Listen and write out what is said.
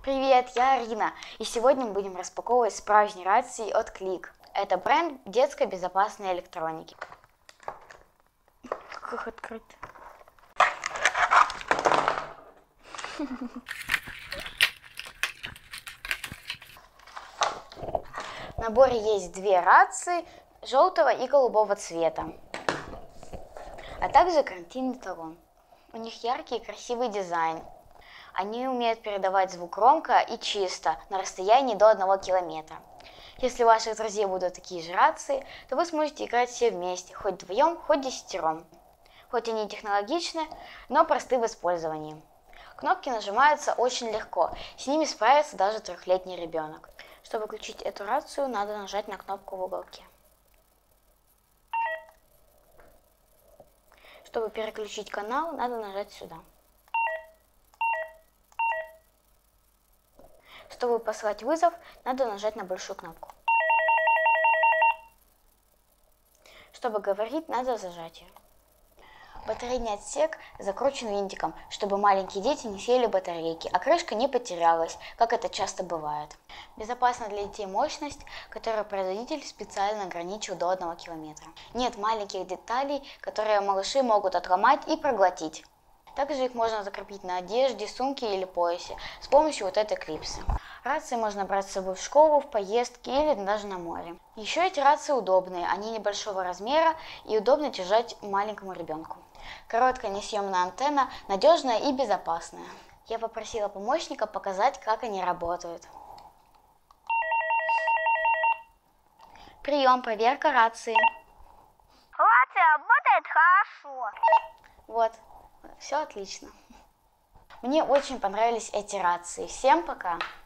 Привет, я Арина, и сегодня мы будем распаковывать справжние рации от Click. Это бренд детской безопасной электроники. Как их открыть? В наборе есть две рации желтого и голубого цвета, а также карантинный талон. У них яркий и красивый дизайн. Они умеют передавать звук громко и чисто на расстоянии до 1 километра. Если у ваших друзей будут такие же рации, то вы сможете играть все вместе, хоть вдвоем, хоть десятером. Хоть они технологичны, но просты в использовании. Кнопки нажимаются очень легко, с ними справится даже 3-летний ребенок. Чтобы включить эту рацию, надо нажать на кнопку в уголке. Чтобы переключить канал, надо нажать сюда. Чтобы послать вызов, надо нажать на большую кнопку. Чтобы говорить, надо зажать ее. Батарейный отсек закручен винтиком, чтобы маленькие дети не съели батарейки, а крышка не потерялась, как это часто бывает. Безопасна для детей мощность, которую производитель специально ограничил до 1 километра. Нет маленьких деталей, которые малыши могут отломать и проглотить. Также их можно закрепить на одежде, сумке или поясе с помощью вот этой клипсы. Рации можно брать с собой в школу, в поездки или даже на море. Еще эти рации удобные, они небольшого размера и удобно держать маленькому ребенку. Короткая несъемная антенна, надежная и безопасная. Я попросила помощника показать, как они работают. Прием, проверка рации. Рация работает хорошо. Вот, все отлично. Мне очень понравились эти рации. Всем пока!